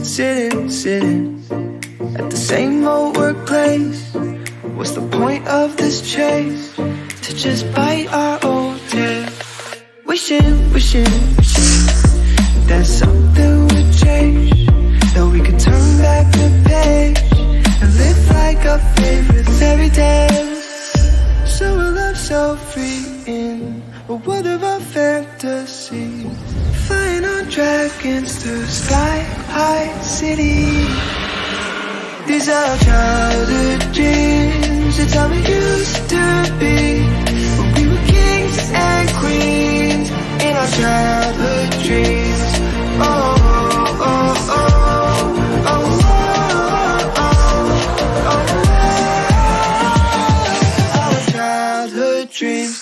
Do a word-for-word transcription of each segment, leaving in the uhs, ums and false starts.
sitting, sitting at the same old workplace. What's the point of this chase? To just bite our old tail. Wishing, wishing, wishing that something would change, that we could turn back the page and live like our favorite fairy tales. So a love so free in a world of our fantasies, flying on dragons through sky-high cities. These are childhood dreams, it's how we used to be, when we were kings and queens in our childhood dreams. Oh, oh, oh, oh, oh, oh, oh, oh, our childhood dreams.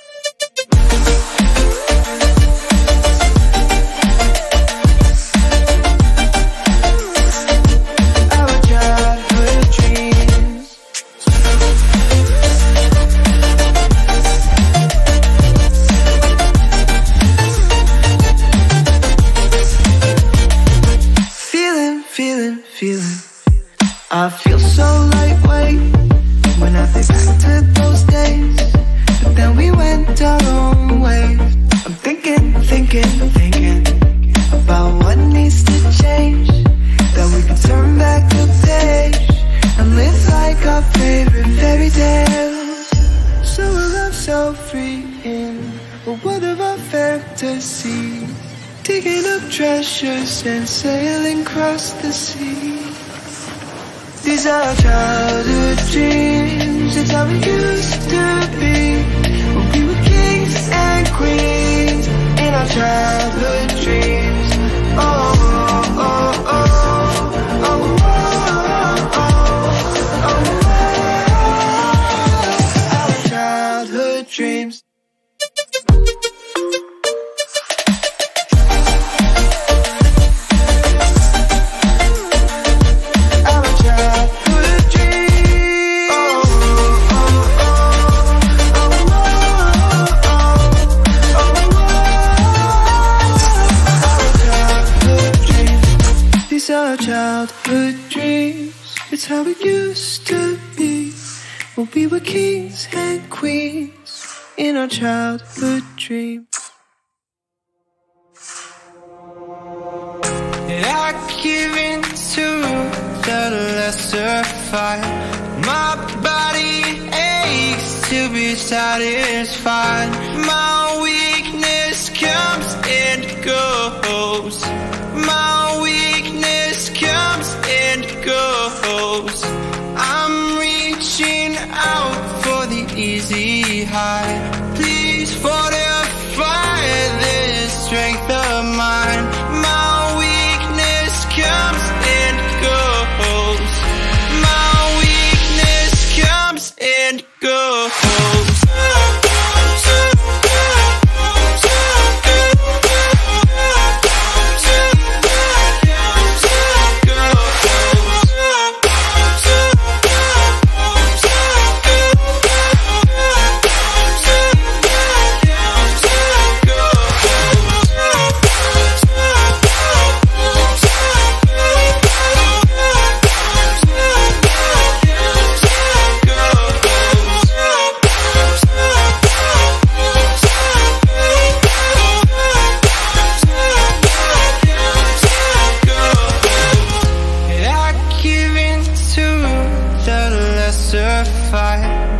I feel so lightweight when I think back to those days, but then we went our own ways. I'm thinking, thinking, thinking about what needs to change, that we can turn back the page and live like our favorite fairy tales. So a love so free in a world of our fantasy, digging up treasures and sailing across the sea. These are childhood dreams, it's how we used to be, when we were kings and queens in our childhood dreams. Oh, oh, oh, oh, oh, oh, oh, our childhood dreams. Our childhood dreams, it's how it used to be, when we were kings and queens in our childhood dreams. I give in to the lesser fight, my body aches to be satisfied. My weakness comes and goes, my weakness comes and goes. I'm reaching out for the easy high. Please fortify this strength of mine. My weakness comes and goes, my weakness comes and goes. Fight.